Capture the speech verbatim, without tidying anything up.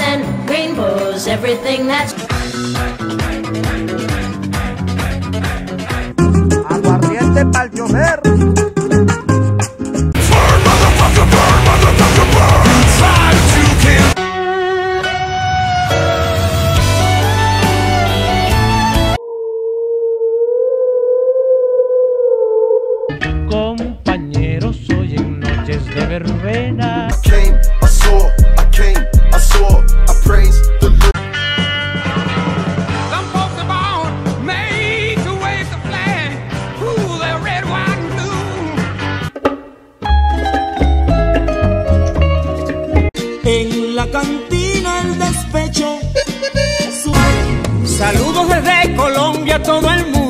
and rainbows, everything that's... Aguardiente pa'l chofer. Compañeros, hoy en noches de verbena. I came, I saw, I came, I saw, I praise the Lord. Some folks are born made to wave the flag. Ooh, they're red, white, and blue. En la cantina el despecho. Saludos desde Colombia a todo el mundo.